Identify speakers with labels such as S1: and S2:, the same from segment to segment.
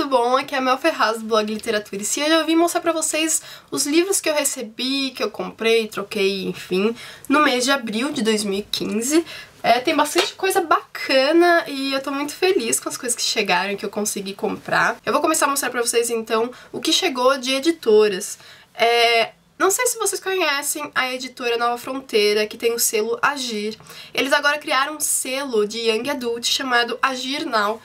S1: bom? Aqui é a Mel Ferraz do blog Literatura e Se eu já vim mostrar pra vocês os livros que eu recebi, que eu comprei, troquei, enfim, no mês de abril de 2015. Tem bastante coisa bacana e eu tô muito feliz com as coisas que chegaram, que eu consegui comprar. Eu vou começar a mostrar pra vocês então o que chegou de editoras. Não sei se vocês conhecem a editora Nova Fronteira, que tem o selo Agir. Eles agora criaram um selo de Young Adult chamado Agir Now,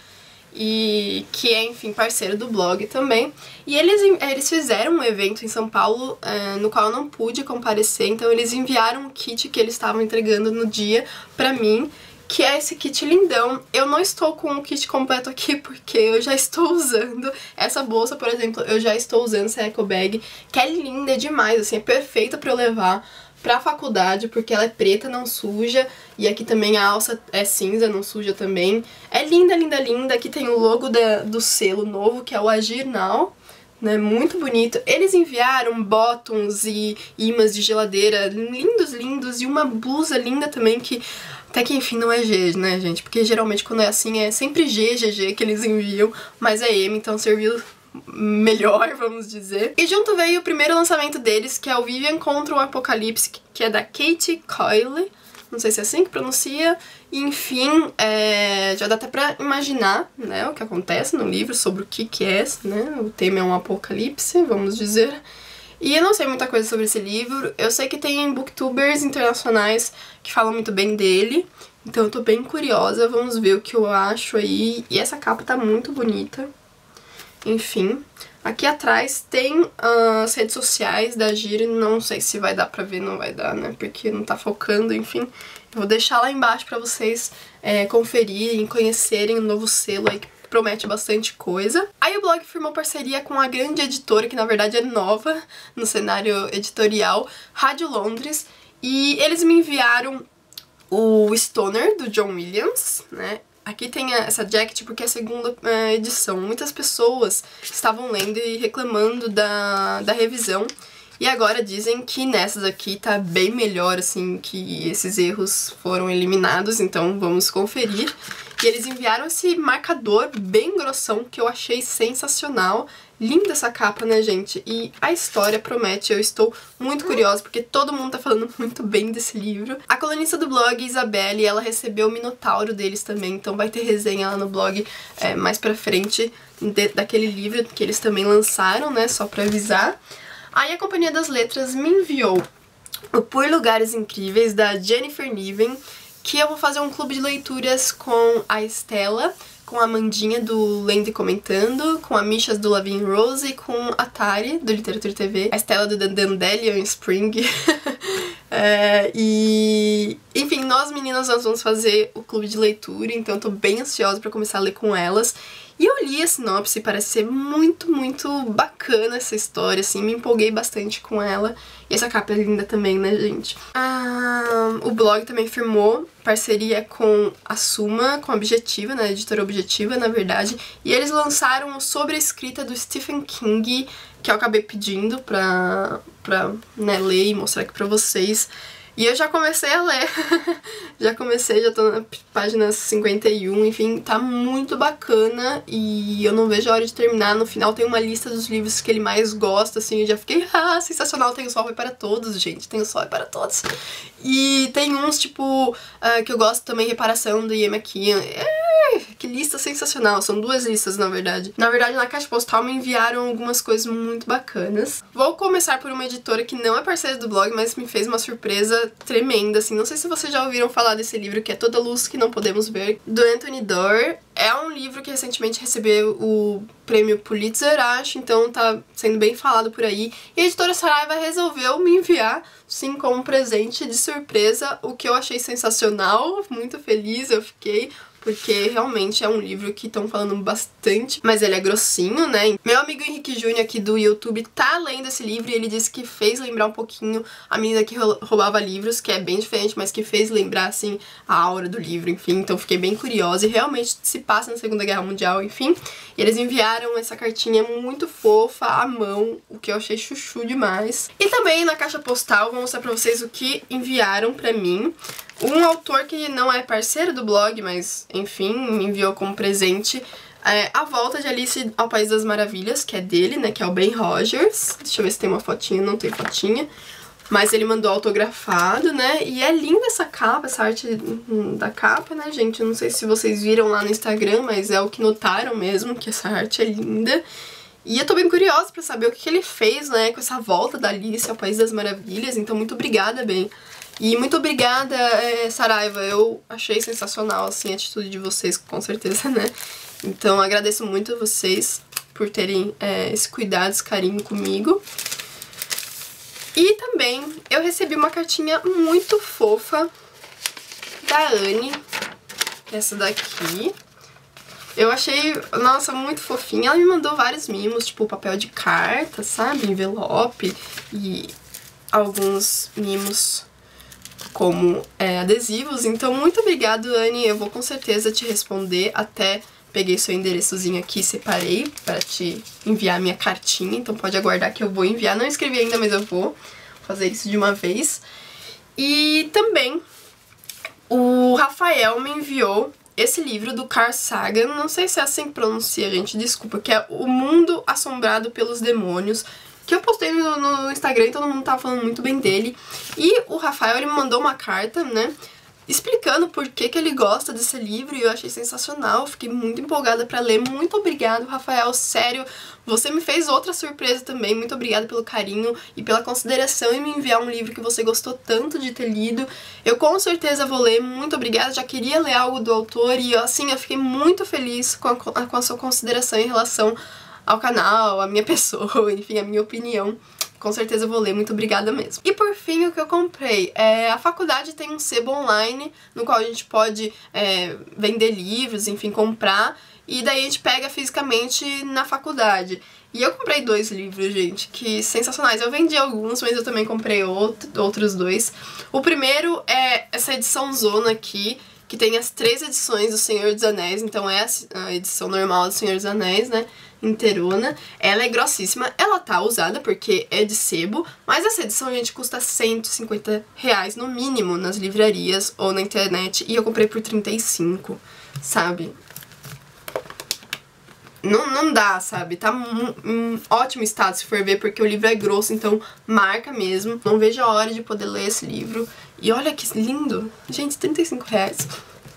S1: e que é, enfim, parceiro do blog também. E eles fizeram um evento em São Paulo, no qual eu não pude comparecer, então eles enviaram um kit que eles estavam entregando no dia pra mim, que é esse kit lindão. Eu não estou com o kit completo aqui porque eu já estou usando essa bolsa, por exemplo, eu já estou usando essa eco bag, que é linda demais, assim, é perfeita pra eu levar pra faculdade, porque ela é preta, não suja, e aqui também a alça é cinza, não suja também. É linda, linda, linda. Aqui tem o logo do selo novo, que é o Agir Now, né, muito bonito. Eles enviaram bottoms e imãs de geladeira lindos, lindos, e uma blusa linda também, que até que enfim não é G, né, gente? Porque geralmente quando é assim é sempre G, GG que eles enviam, mas é M, então serviu melhor, vamos dizer. E junto veio o primeiro lançamento deles, que é o Vivian contra o Apocalipse, que é da Katie Coyle, não sei se é assim que pronuncia. E, enfim, já dá até pra imaginar, né, o que acontece no livro, sobre o que é, né, o tema é um apocalipse, vamos dizer. E eu não sei muita coisa sobre esse livro, eu sei que tem booktubers internacionais que falam muito bem dele, então eu tô bem curiosa, vamos ver o que eu acho aí. E essa capa tá muito bonita. Enfim, aqui atrás tem as redes sociais da Agir, não sei se vai dar pra ver, não vai dar, né, porque não tá focando, enfim. Eu vou deixar lá embaixo pra vocês conferirem, conhecerem o novo selo aí, que promete bastante coisa. Aí o blog firmou parceria com a grande editora, que na verdade é nova no cenário editorial, Rádio Londres, e eles me enviaram o Stoner, do John Williams, né. Aqui tem essa jacket porque é a segunda edição. Muitas pessoas estavam lendo e reclamando da revisão. E agora dizem que nessas aqui tá bem melhor, assim, que esses erros foram eliminados. Então vamos conferir. E eles enviaram esse marcador bem grossão que eu achei sensacional. Linda essa capa, né, gente? E a história promete, eu estou muito curiosa, porque todo mundo tá falando muito bem desse livro. A colunista do blog, Isabelle, ela recebeu o Minotauro deles também, então vai ter resenha lá no blog mais pra frente daquele livro que eles também lançaram, né, só pra avisar. Aí a Companhia das Letras me enviou o Por Lugares Incríveis, da Jennifer Niven, que eu vou fazer um clube de leituras com a Estela, com a Amandinha do Lendo e Comentando, com a Michas do Lavigne Rose e com a Tari do Literatura TV, a Estela do Dandelion Spring. E enfim, nós meninas vamos fazer o clube de leitura, então eu tô bem ansiosa pra começar a ler com elas. E eu li a sinopse, parece ser muito, muito bacana essa história, assim, me empolguei bastante com ela. E essa capa é linda também, né, gente? O blog também firmou parceria com a Suma, com a Objetiva, né, a editora Objetiva, na verdade. E eles lançaram sobre a escrita do Stephen King, que eu acabei pedindo pra né, ler e mostrar aqui pra vocês. E eu já comecei a ler, já tô na página 51, enfim, tá muito bacana e eu não vejo a hora de terminar. No final tem uma lista dos livros que ele mais gosta, assim, eu já fiquei, sensacional, Tem o Sol é para Todos, gente, Tem o Sol é para Todos. E tem uns, tipo, que eu gosto também, Reparação, do Ian McKean. Que lista sensacional, são duas listas, na verdade. Na verdade, na caixa postal me enviaram algumas coisas muito bacanas. Vou começar por uma editora que não é parceira do blog, mas me fez uma surpresa tremenda, assim. Não sei se vocês já ouviram falar desse livro, que é Toda Luz Que Não Podemos Ver, do Anthony Doerr. É um livro que recentemente recebeu o prêmio Pulitzer, acho, então tá sendo bem falado por aí. E a editora Saraiva resolveu me enviar, sim, como presente de surpresa, o que eu achei sensacional, muito feliz eu fiquei, porque realmente é um livro que estão falando bastante, mas ele é grossinho, né? Meu amigo Henrique Júnior aqui do YouTube tá lendo esse livro e ele disse que fez lembrar um pouquinho a menina que roubava livros, que é bem diferente, mas que fez lembrar, assim, a aura do livro, enfim. Então fiquei bem curiosa e realmente se passa na Segunda Guerra Mundial, enfim. E eles enviaram essa cartinha muito fofa, à mão, o que eu achei chuchu demais. E também na caixa postal vou mostrar pra vocês o que enviaram pra mim. Um autor que não é parceiro do blog, mas enfim, me enviou como presente A Volta de Alice ao País das Maravilhas, que é dele, né, que é o Ben Rogers. Deixa eu ver se tem uma fotinha, não tem fotinha. Mas ele mandou autografado, né, e é linda essa capa, essa arte da capa, né, gente. Eu não sei se vocês viram lá no Instagram, mas é o que notaram mesmo, que essa arte é linda. E eu tô bem curiosa pra saber o que ele fez, né, com essa volta da Alice ao País das Maravilhas. Então, muito obrigada, Ben. E muito obrigada, Saraiva. Eu achei sensacional, assim, a atitude de vocês, com certeza, né. Então, agradeço muito a vocês por terem esse cuidado, esse carinho comigo. E também eu recebi uma cartinha muito fofa da Anne, essa daqui. Eu achei, nossa, muito fofinha. Ela me mandou vários mimos, tipo papel de carta, sabe? Envelope e alguns mimos como adesivos. Então, muito obrigado, Anne. Eu vou com certeza te responder. Até peguei seu endereçozinho aqui, separei para te enviar minha cartinha. Então pode aguardar que eu vou enviar. Não escrevi ainda, mas eu vou fazer isso de uma vez. E também o Rafael me enviou esse livro do Carl Sagan, não sei se é assim que pronuncia, gente, desculpa, que é O Mundo Assombrado pelos Demônios, que eu postei no Instagram e todo mundo tava falando muito bem dele. E o Rafael, ele me mandou uma carta, né, explicando por que ele gosta desse livro, e eu achei sensacional, fiquei muito empolgada pra ler. Muito obrigada, Rafael, sério, você me fez outra surpresa também. Muito obrigada pelo carinho e pela consideração em me enviar um livro que você gostou tanto de ter lido. Eu com certeza vou ler, muito obrigada, já queria ler algo do autor e assim, eu fiquei muito feliz com a sua consideração em relação ao canal, a minha pessoa, enfim, a minha opinião. Com certeza eu vou ler, muito obrigada mesmo. E por fim, o que eu comprei? A faculdade tem um sebo online, no qual a gente pode vender livros, enfim, comprar, e daí a gente pega fisicamente na faculdade. E eu comprei 2 livros, gente, que sensacionais. Eu vendi alguns, mas eu também comprei outros 2. O primeiro é essa edição zona aqui, que tem as 3 edições do Senhor dos Anéis, então é a edição normal do Senhor dos Anéis, né, inteirona. Ela é grossíssima, ela tá usada porque é de sebo, mas essa edição, gente, custa R$150 no mínimo nas livrarias ou na internet, e eu comprei por 35, sabe? Não dá, sabe? Tá em ótimo estado se for ver, porque o livro é grosso, então marca mesmo. Não vejo a hora de poder ler esse livro. E olha que lindo! Gente, R$35.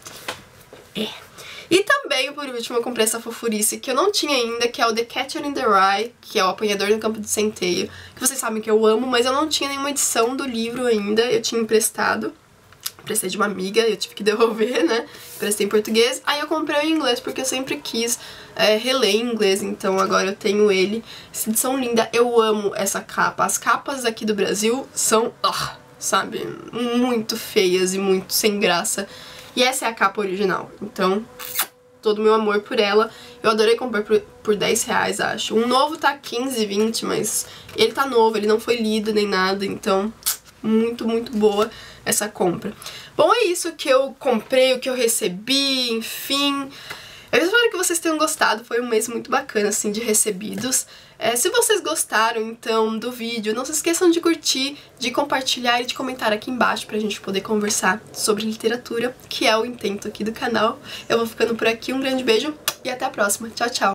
S1: E também, por último, eu comprei essa fofurice que eu não tinha ainda, que é o The Catcher in the Rye, que é o Apanhador no Campo de Centeio, que vocês sabem que eu amo, mas eu não tinha nenhuma edição do livro ainda, eu tinha emprestado. Prestei de uma amiga, eu tive que devolver, né? Prestei em português, aí eu comprei em inglês porque eu sempre quis reler em inglês, então agora eu tenho ele. Essa edição linda, eu amo essa capa. As capas aqui do Brasil são, sabe, muito feias e muito sem graça. E essa é a capa original, então todo o meu amor por ela. Eu adorei comprar por R$10, acho. Um novo tá 15, 20, mas ele tá novo, ele não foi lido nem nada, então muito, muito boa essa compra. Bom, é isso que eu comprei, o que eu recebi, enfim. Eu espero que vocês tenham gostado, foi um mês muito bacana, assim, de recebidos. Se vocês gostaram, então, do vídeo, não se esqueçam de curtir, de compartilhar e de comentar aqui embaixo pra gente poder conversar sobre literatura, que é o intento aqui do canal. Eu vou ficando por aqui, um grande beijo e até a próxima. Tchau, tchau!